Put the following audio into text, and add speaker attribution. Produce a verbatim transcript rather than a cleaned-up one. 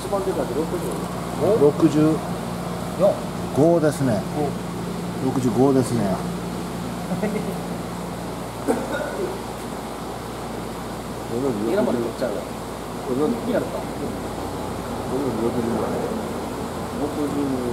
Speaker 1: 一番でかいでろくじゅう。
Speaker 2: ろくじゅうごですね。ろくじゅうごですね。
Speaker 1: ゲラまで取っちゃうよ。これ何やるか。ろくじゅう。